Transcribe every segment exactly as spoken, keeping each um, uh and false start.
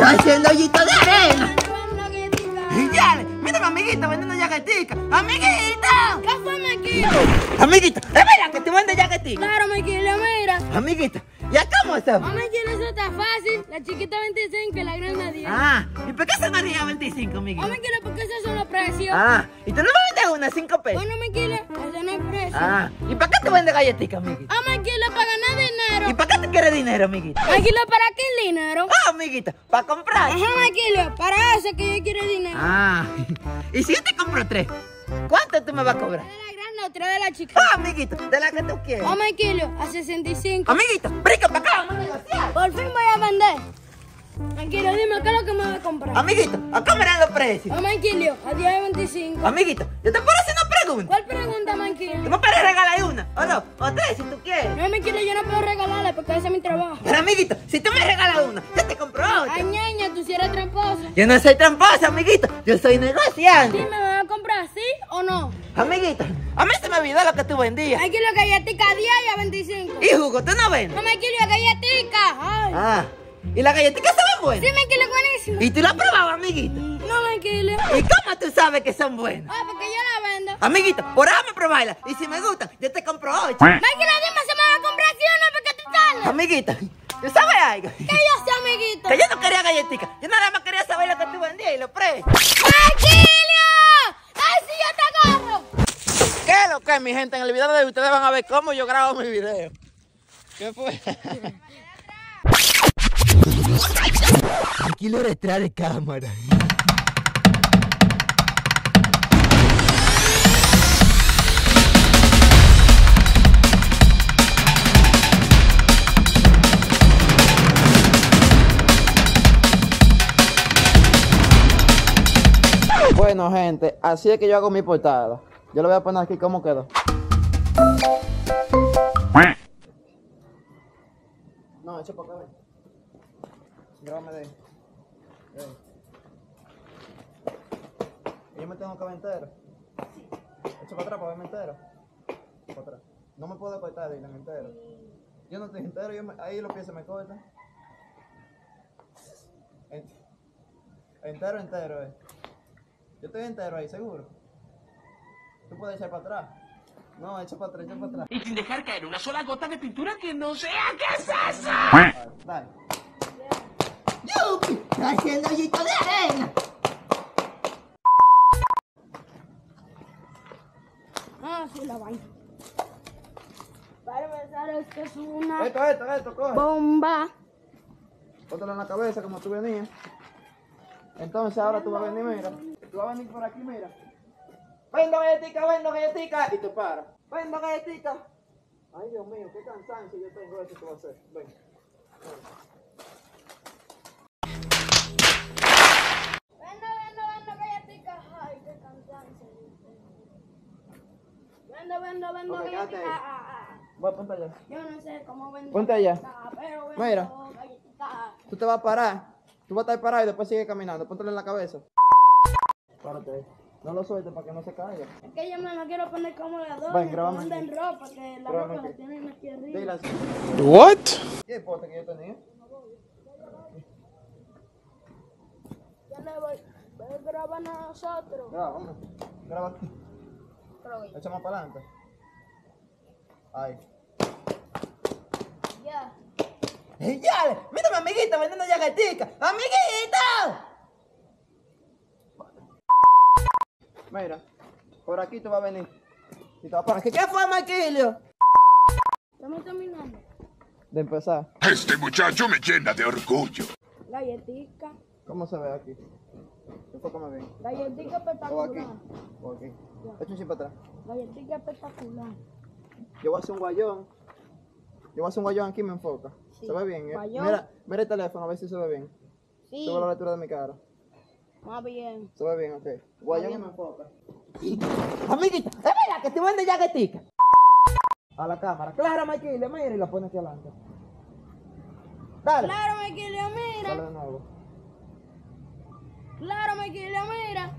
haciendo hoyito de arena. Y ya, mira mi amiguito vendiendo yaquetica. ¡Amiguito! ¿Qué fue, Maquillo? Amiguito, es verdad que te vende yaquetica. Claro, Maquillo, mira. Amiguito, ¿ya cómo estamos? Oh, Maquillo, eso está fácil. La chiquita veinticinco y la grande diez. Ah, ¿y por qué se me ríe veinticinco, amiguito? Oh, Maquillo, porque esos son los precios. Ah, ¿y tú no me vendes una cinco pesos? Bueno, Maquillo, ese no es precio. Ah, ¿y para qué te vende galletica, amiguito? Oh, Maquillo, para ganar dinero. ¿Y para qué te quieres dinero, amiguito? Maquillo, ¿para qué el dinero? Ah, amiguito, para comprar. Ajá, Maquillo, para eso que yo quiero dinero. Ah, ¿y si yo te compro tres? ¿Cuánto tú me vas a cobrar? ¿De la grande o tres de la chica? Ah, amiguito, de la que tú quieres. Oh, Maquillo, a sesenta y cinco. Amiguito, brinca para acá, vamos a negociar. Por fin voy a vender. Maquillo, dime, ¿qué es lo que me vas a comprar? Amiguito, acá me dan los precios. Oh, Maquillo, a diez de veinticinco. Amiguito, yo te puedo hacer una pregunta. ¿Cuál pregunta, Maquillo? ¿Tú me puedes regalar una? ¿O no? ¿O tres si tú quieres? No, Maquillo, yo no puedo regalarle porque ese es mi trabajo. Pero amiguito, si tú me regalas una, yo te compro otra. Ay, ñaña, tú si eres tramposa. Yo no soy tramposa, amiguito. Yo soy negociante. Dime, ¿me vas a comprar sí o no? Amiguito, a mí se me olvidó lo que tú vendías. Maquillo, galletica a diez y a veinticinco. Y jugo, ¿tú no vendes? No, Maquillo, galletica. Ay. Ah, ¿y la galletita saben buenas? Sí, Maquillo, buenísimo. ¿Y tú la has probado, amiguito? No, Maquillo. ¿Y cómo tú sabes que son buenas? Ah, porque yo la vendo. Amiguito, por déjame probarla. Y si me gustan, yo te compro ocho. Maquillo, dime si me vas a comprar sí o no porque tú sales. Amiguito, ¿tú sabes algo? Que yo sé, amiguito. Que yo no quería galletica. Yo nada más quería saber lo que tú vendías y los precios. ¡Maquillo! ¡Ay, sí, yo te agarro! ¿Qué es lo que es, mi gente? En el video de hoy ustedes van a ver cómo yo grabo mi video. ¿Qué fue? Quiero detrás de cámara. Bueno, gente, así es que yo hago mi portada. Yo le voy a poner aquí cómo quedó. No, echa para acá, ven. Grábame de ahí. De ahí. Y yo me tengo que ver entero. Echa para atrás para verme entero. Para atrás. No me puedo cortar, Dylan, entero. Yo no estoy entero, yo me... ahí los pies se me cortan. Ent... Entero, entero, eh. Yo estoy entero ahí, seguro. Tú puedes echar para atrás. No, echa para atrás, echa para atrás. Y sin dejar caer una sola gota de pintura que no sea. ¿Qué es eso? Dale. Dale. ¡Yupi! Haciendo hoyito de arena. Ah, sí, la vaina. Para empezar, esto es una Esto, esto, esto, coge. bomba. Póntelo en la cabeza como tú venías. Entonces ahora tú vas a venir, mira. Tú vas a venir por aquí, mira. Vendo galletica, vendo galletica. Y te paras. Vendo galletica. Ay, Dios mío, qué cansancio yo tengo eso que va a hacer. Ven. Vendo, vendo, vendo galletica. Ay, qué cansancio. Vendo, vendo, vendo Ok, quédate galletica. ahí. Ah, ah, ah. Voy, ponte allá. Yo no sé cómo vender. Ponte allá. galletica, pero vendo Mira. galletica. Tú te vas a parar. Tú vas a estar parado y después sigue caminando. Póntelo en la cabeza. Párate ahí. No lo sueltes para que no se caiga. Es que yo me lo quiero poner como la dos. Ven, grábame Venden aquí. ropa, que la Grábame ropa la aquí. tienen aquí arriba. Dile así. What? ¿Qué pote que yo tenía? Ya le voy. Voy a grabar a nosotros. Graba, vamos. Graba aquí. Pero ya. Echa más para adelante. Ahí. Ya. ¡Ey, ya! ¡Mira mi amiguita vendiendo yaquetica! ¡Amiguita! Mira, por aquí tú vas a venir. Y te vas a parar. ¿Qué, ¿Qué fue, Maquillo? Estamos terminando. De empezar. Este muchacho me llena de orgullo. Galletica. ¿Cómo se ve aquí? Enfócame bien. Galletica O aquí. espectacular. O aquí. Echa un chip para atrás. Galletica espectacular. Yo voy a hacer un guayón. Yo voy a hacer un guayón aquí, me enfoca. Sí. ¿Se ve bien? ¿Eh? Guayón. Mira, mira el teléfono a ver si se ve bien. Sí. Sube la lectura de mi cara. Más bien. Se ve bien, ok. Guayón y bien. me enfoca. Amiguita, es verdad que te vende yaquetica. A la cámara. Claro, Maquillo, mira y la pone aquí adelante. Dale. Claro, Maquillo, Dale mira. de nuevo. Claro, Maquillo, mira.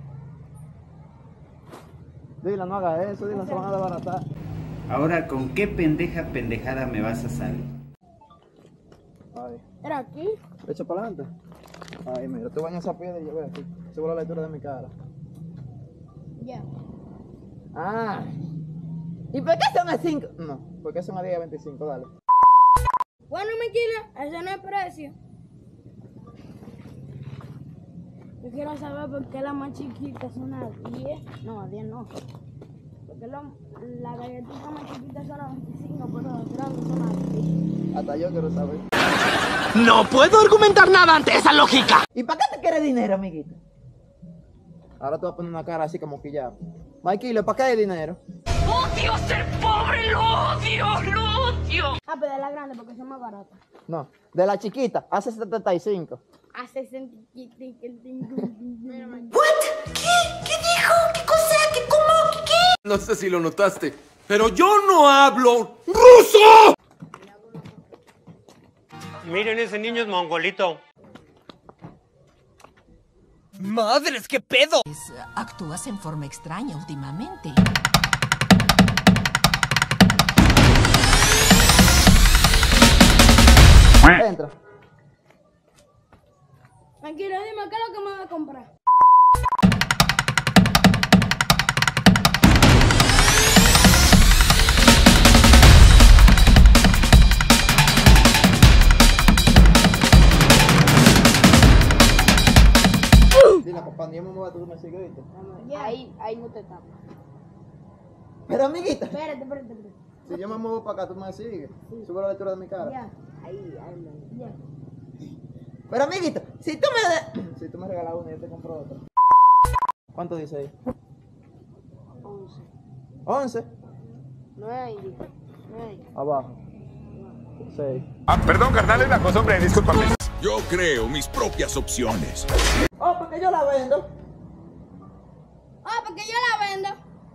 Dila, no haga eso, dila, se van a desbaratar. Ahora, ¿con qué pendeja pendejada me vas a salir? Ahí. Era aquí. Echa para adelante. Ay, mira, tú bañas esa piedra y yo veo aquí. Subo la lectura de mi cara. Ya. Ah. ¿Y por qué son a cinco? No, porque son a diez a veinticinco, dale. Bueno, Miquila, ese no es precio. Yo quiero saber por qué las más chiquitas son a diez. No, a diez no. Porque lo- las galletitas más chiquitas son a veinticinco, pero las grandes son a diez. Hasta yo quiero saber. No puedo argumentar nada ante esa lógica. ¿Y para qué te quieres dinero, amiguito? Ahora te voy a poner una cara así como que ya. Maikilo, ¿para qué hay dinero? Odio ser pobre, lo odio, lo odio. Ah, pero de las grandes porque son más baratas. No, de la chiquita, hace setenta y cinco. A sesenta y cinco. No sé si lo notaste, pero yo no hablo ruso. Miren, ese niño es mongolito. Madres, qué pedo. Actúas en forma extraña últimamente. Entra. Tranquilo, dime qué es lo que me vas a comprar. Dile, papá, ni yo me mueva, tú me sigues, ¿viste? Ahí, ahí no te tapas. Pero, amiguita, Espérate, espérate, espérate. si yo me muevo para acá, tú me sigues. Subo la lectura de mi cara. Ya. Ahí, ahí, ya. Pero, amiguito, si tú me de... si tú me regalas una, yo te compro otra. ¿Cuánto dice ahí? once. once. nueve. nueve. Abajo. seis. Ah, perdón, carnal, es la cosa, hombre, discúlpame. Yo creo mis propias opciones. Oh, porque yo la vendo. Ah, porque yo la vendo.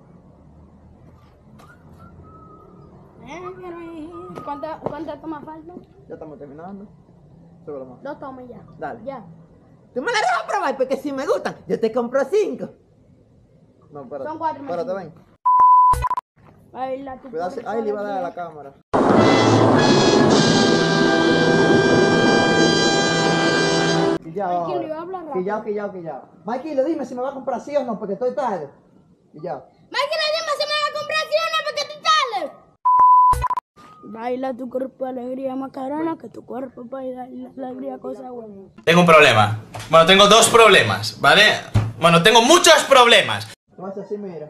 Eh, ¿Cuántas cuánta tomas faltan? Ya estamos terminando. Súbelo más. Dos tomas ya. Dale. Ya. Tú me la dejas probar porque si me gustan, yo te compro cinco. No, espérate. Son cuatro, Espérate, imagínate. ven. Ahí la tu Cuidado, si- ahí le iba a dar a la cámara. Quillao Mikey, ahora. le iba a hablar rápido. Quillao, quillao, quillao. Mikey, le dime si me va a comprar sí o no, porque estoy tarde. Quillao. Mikey, dime si me va a comprar sí o no porque tú sales. Baila tu cuerpo alegría Macarena, que tu cuerpo baila la alegría cosa buena. Tengo un problema. Bueno, tengo dos problemas, ¿vale? Bueno, tengo muchos problemas. Tú haces así, mira.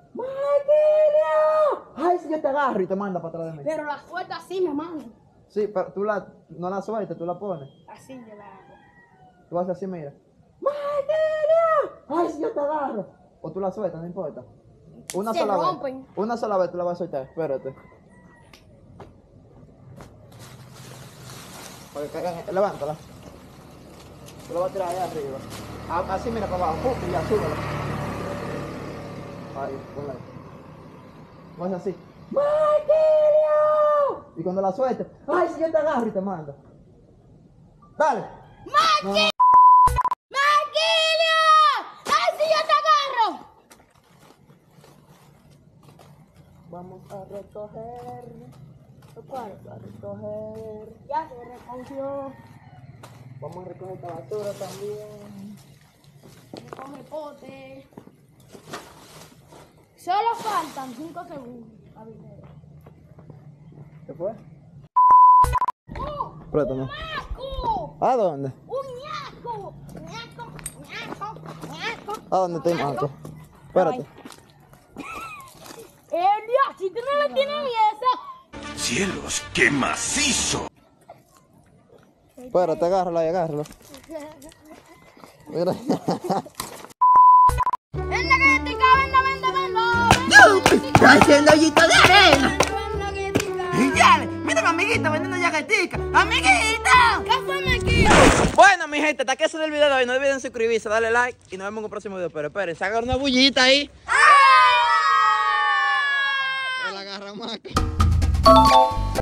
¡Mikey! Ay, si yo te agarro y te manda para atrás de mí. Pero la suelta así me manda. Sí, pero tú la, no la sueltas, tú la pones. Así yo la hago. Tú haces así, mira. ¡Mikey! Ay, si yo te agarro. O tú la sueltas, no importa. Una Se sola rompen. vez. Una sola vez tú la vas a soltar, espérate. Para que caigan, levántala. Tú la vas a tirar allá arriba. A- Así, mira, para abajo. ¡Pum! Y ya, súbela. Ahí, ponla ahí. Tú haces así. ¡Mikey! Y cuando la sueltes, ¡ay, si yo te agarro y te mando! ¡Dale! No, no. ¡Maquilio! ¡Ay, si yo te agarro! Vamos a recoger. Vamos a recoger. Ya se recogió. Vamos a recoger esta basura también. Me come pote. Solo faltan cinco segundos. A ver. ¿Qué fue? ¡Oh! Préstame. ¡Ñaco! ¿A dónde? ¡Un ñaco! ¡Ñaco! ¡Ñaco! ¡Ñaco! ¿A dónde estoy, Marco? Espérate. ¡Elia! Si tú no le tienes miedo. Cielos, qué macizo. Espérate, agárralo ahí, agárralo. Mira. ¡Venda galletica! ¡Venda, venda, venda! ¡Está haciendo hoyito de arena! ¡Venda galletica! ¡Y ya! ¡Mira mi amiguito vendiendo galletica! ¡Amiguito! ¿Qué fue, Maquillo? Bueno, mi gente, hasta aquí es el video de hoy. No olviden suscribirse, darle like y nos vemos en un próximo video. Pero esperen, se agarra una bullita ahí. ¡Ah! Él agarra maca.